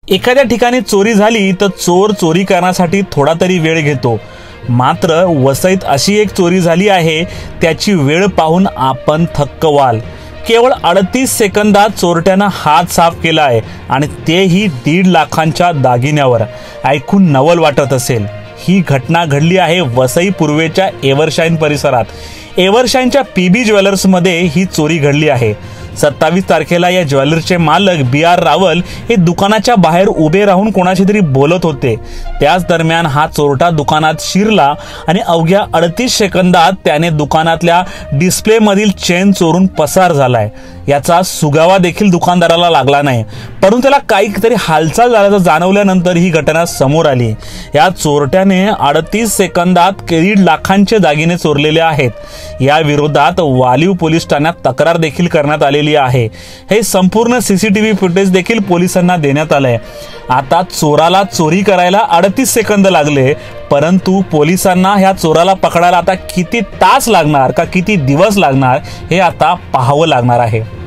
एखाद्या ठिकाणी चोरी झाली तर चोर चोरी करण्यासाठी थोडा तरी वेळ घेतो, मात्र वसईत अशी एक चोरी झाली आहे त्याची वेळ पाहून आपण थक्क व्हाल। केवळ 38 सेकंदात चोरट्यानं हात साफ केला आहे आणि तेही 1.5 लाखांच्या दागिन्यावर। ऐकून नवल वाटत असेल। ही घटना घडली आहे वसई पूर्वेच्या एव्हरशाईन परिसरात। एव्हरशाईनच्या पीबी ज्वेलर्समध्ये ही चोरी घडली आहे। 27 तारखेला या ज्वेलर्सचे मालक BR रावल हे दुकानाच्या बाहेर उभे राहून कोणाशी तरी बोलत होते। त्याच दरम्यान हा चोरटा दुकानात शिरला आणि अवघ्या 38 सेकंदात त्याने दुकानातल्या डिस्प्ले मधील चेन चोरून पसार झालाय। याचा सुगावा देखील दुकानदाराला लागला नाही, परंतु त्याला काहीतरी हालचाल झाल्याचं जाणवल्यानंतर ही घटना समोर आली। या चोरट्याने 38 सेकंदात 1.5 लाखांचे दागिने चोरलेले आहेत। या विरोधात वालीव पोलीस ठाण्यात तक्रार देखील करण्यात आलेली आहे। हे संपूर्ण CCTV फुटेज देखील पोलिसांना देण्यात आलंय। आता चोराला चोरी करायला 38 सेकंद लागले, परंतु पोलिसांना ह्या चोराला पकडायला आता किती तास लागणार का किती दिवस लागणार हे आता पाहावं लागणार आहे।